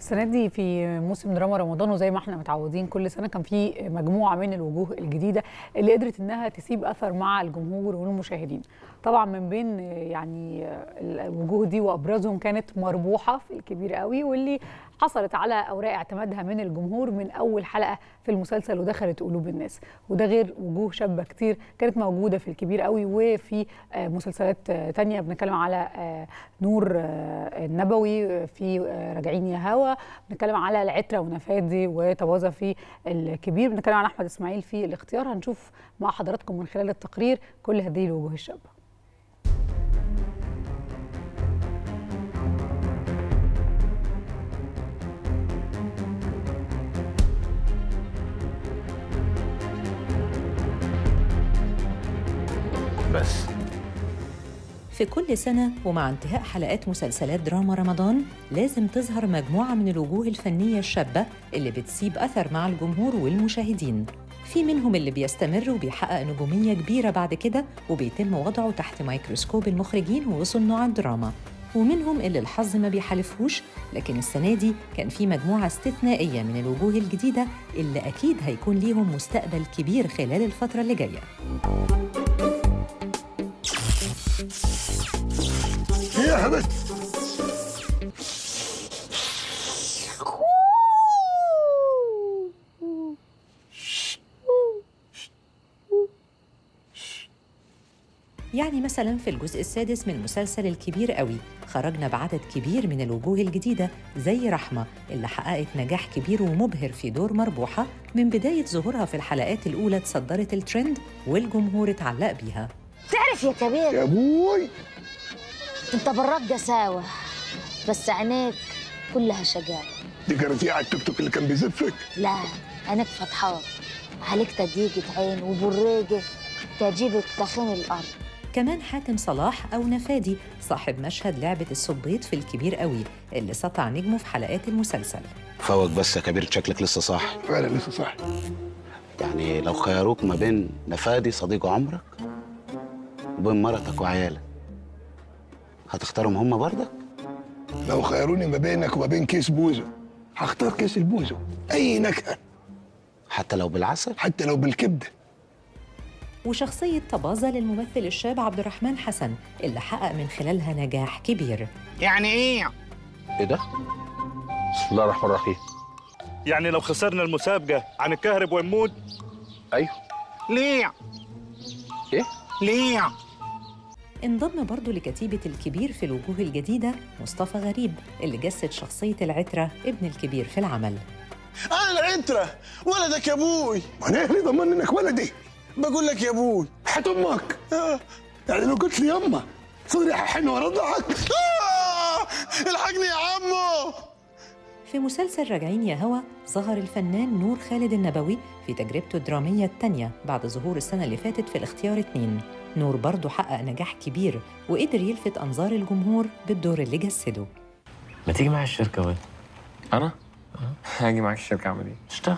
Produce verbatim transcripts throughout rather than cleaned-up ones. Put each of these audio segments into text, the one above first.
السنة دي في موسم دراما رمضان، وزي ما احنا متعودين كل سنة كان في مجموعة من الوجوه الجديدة اللي قدرت انها تسيب اثر مع الجمهور والمشاهدين. طبعا من بين يعني الوجوه دي وابرزهم كانت مربوحة في الكبير قوي، واللي حصلت على اوراق اعتمادها من الجمهور من اول حلقة في المسلسل ودخلت قلوب الناس. وده غير وجوه شابة كتير كانت موجودة في الكبير قوي وفي مسلسلات تانية. بنتكلم على نور النبوي في راجعين يا هوا، بنتكلم على العترة ونفادي وتواظى في الكبير، بنتكلم على احمد اسماعيل في الاختيار. هنشوف مع حضراتكم من خلال التقرير كل هذه الوجوه الشابة. بس في كل سنة ومع انتهاء حلقات مسلسلات دراما رمضان لازم تظهر مجموعة من الوجوه الفنية الشابة اللي بتسيب أثر مع الجمهور والمشاهدين. في منهم اللي بيستمر وبيحقق نجومية كبيرة بعد كده وبيتم وضعه تحت ميكروسكوب المخرجين وصناع الدراما، ومنهم اللي الحظ ما بيحالفهوش. لكن السنة دي كان في مجموعة استثنائية من الوجوه الجديدة اللي أكيد هيكون ليهم مستقبل كبير خلال الفترة اللي جاية. يا حبيبتي يعني مثلاً في الجزء السادس من مسلسل الكبير قوي خرجنا بعدد كبير من الوجوه الجديدة زي رحمة اللي حققت نجاح كبير ومبهر في دور مربوحة. من بداية ظهورها في الحلقات الأولى تصدرت الترند والجمهور اتعلق بيها. تعرف يا كبير يا ابوي انت براك جساوة بس عينيك كلها شجاعة. دي كانت على التوك توك اللي كان بيزفك. لا عينيك فتحات، عليك تديجة عين وبريجة تجيبك تخين الأرض. كمان حاتم صلاح أو نفادي صاحب مشهد لعبة الصبيط في الكبير قوي اللي سطع نجمه في حلقات المسلسل. فوق بس يا كبير، شكلك لسه صح. فعلا لسه صح. يعني لو خيروك ما بين نفادي صديق عمرك وبين مرتك وعيالك هتختارهم هم برضك؟ لو خيروني ما بينك وما بين كيس بوزو هختار كيس البوزو، اي نكهه حتى لو بالعسل؟ حتى لو بالكبده. وشخصية طبازة للممثل الشاب عبد الرحمن حسن اللي حقق من خلالها نجاح كبير. يعني ايه؟ ايه ده؟ بسم الله الرحمن الرحيم. يعني لو خسرنا المسابقة هنتكهرب ونموت؟ ايوه. ليه؟ ايه؟ ليه؟ انضم برضو لكتيبة الكبير في الوجوه الجديدة مصطفى غريب اللي جسد شخصية العترة ابن الكبير في العمل. أنا العترة ولدك يا أبوي. وانا ايه اللي ضمن انك ولدي؟ بقول لك يا أبوي. حياة امك. آه. يعني لو قلت لي يما صدري هحن وارضعك. آه. الحقني يا عمو. في مسلسل راجعين يا هوا ظهر الفنان نور خالد النبوي في تجربته الدرامية التانية بعد ظهور السنة اللي فاتت في الاختيار اتنين. نور برضو حقق نجاح كبير وقدر يلفت أنظار الجمهور بالدور اللي جسده. ما تيجي معايا الشركة وين؟ أنا؟ هاجي معاك الشركة أعمل إيه؟ اشتغل.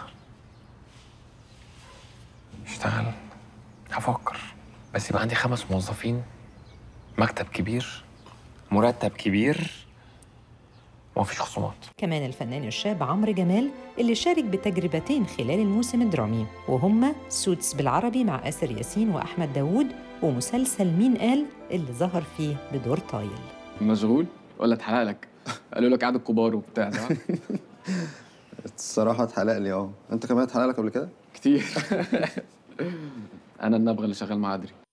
اشتغل؟ هفكر، بس يبقى عندي خمس موظفين، مكتب كبير، مرتب كبير، ومفيش خصومات. كمان الفنان الشاب عمرو جمال اللي شارك بتجربتين خلال الموسم الدرامي، وهما سوتس بالعربي مع آسر ياسين وأحمد داوود، ومسلسل مين قال اللي ظهر فيه بدور طايل. مشغول ولا اتحرق لك؟ قالوا لك قعد الكبار وبتاع ده. الصراحة اتحرق لي. اه انت كمان اتحرق لك قبل كده؟ كتير. انا النبغة اللي شغال مع أدري.